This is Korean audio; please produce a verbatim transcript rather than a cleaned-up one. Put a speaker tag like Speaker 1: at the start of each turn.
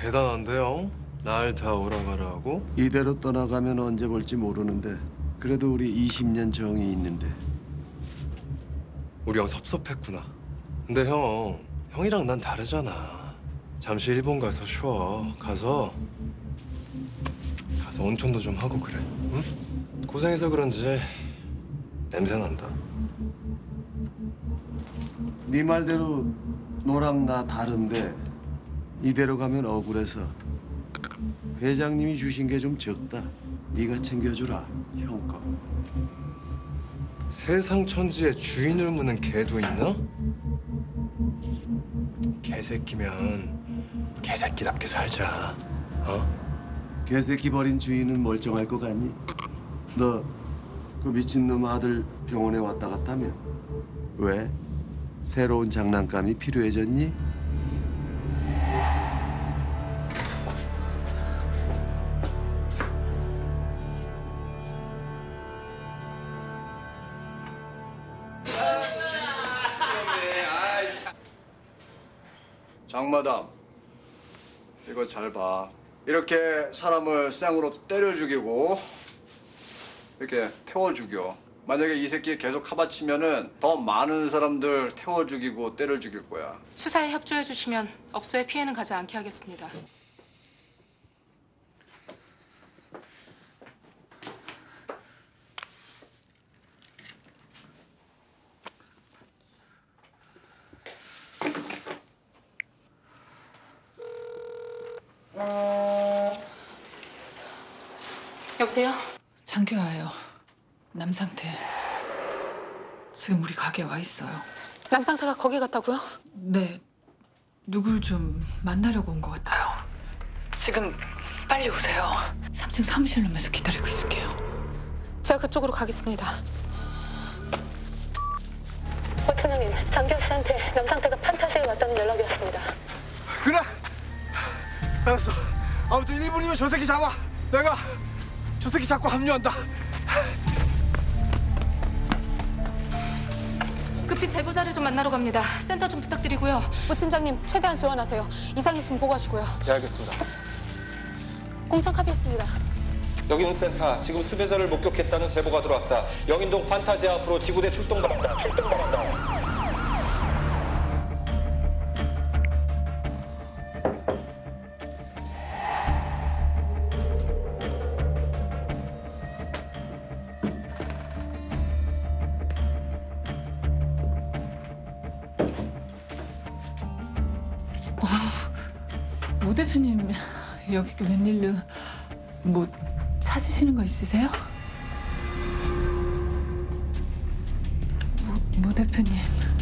Speaker 1: 대단한데요? 날 다 오라가라 하고?
Speaker 2: 이대로 떠나가면 언제 볼지 모르는데 그래도 우리 이십 년 정이 있는데.
Speaker 1: 우리 형 섭섭했구나. 근데 형, 형이랑 난 다르잖아. 잠시 일본 가서 쉬어. 가서 가서 온천도 좀 하고 그래. 응? 고생해서 그런지 냄새 난다.
Speaker 2: 네 말대로 너랑 나 다른데 이대로 가면 억울해서 회장님이 주신 게 좀 적다. 네가 챙겨주라, 형 거.
Speaker 1: 세상 천지에 주인을 무는 개도 있나? 개새끼면 개새끼답게 살자. 어?
Speaker 2: 개새끼 버린 주인은 멀쩡할 것 같니? 너 그 미친놈 아들 병원에 왔다 갔다며? 왜? 새로운 장난감이 필요해졌니?
Speaker 3: 장마담, 이거 잘 봐. 이렇게 사람을 쌩으로 때려 죽이고 이렇게 태워 죽여. 만약에 이 새끼 계속 카바치면은 더 많은 사람들 태워 죽이고 때려 죽일 거야.
Speaker 4: 수사에 협조해 주시면 업소의 피해는 가지 않게 하겠습니다. 여보세요?
Speaker 5: 장규아예요. 남상태. 지금 우리 가게에 와 있어요.
Speaker 4: 남상태가 거기 갔다고요?
Speaker 5: 네. 누굴 좀 만나려고 온 것 같아요. 지금 빨리 오세요. 삼 층 사무실 룸에서 기다리고 있을게요.
Speaker 4: 제가 그쪽으로 가겠습니다.
Speaker 6: 어, 팀장님, 장기호 씨한테 남상태가 판타지에 왔다는 연락이 왔습니다.
Speaker 3: 그래! 알았어. 아무튼 일 분이면 저 새끼 잡아. 내가 저 새끼 잡고 합류한다.
Speaker 4: 급히 제보자를 좀 만나러 갑니다. 센터 좀 부탁드리고요. 부 팀장님, 최대한 지원하세요. 이상 있으면 보고하시고요.
Speaker 7: 네, 알겠습니다.
Speaker 4: 공천 카피했습니다.
Speaker 7: 여기는 센터. 지금 수배자를 목격했다는 제보가 들어왔다. 영인동 판타지아 앞으로 지구대 출동 바란다. 출동 바란다.
Speaker 5: 모 대표님, 여기 웬일로 뭐 찾으시는 거 있으세요? 모, 모 대표님.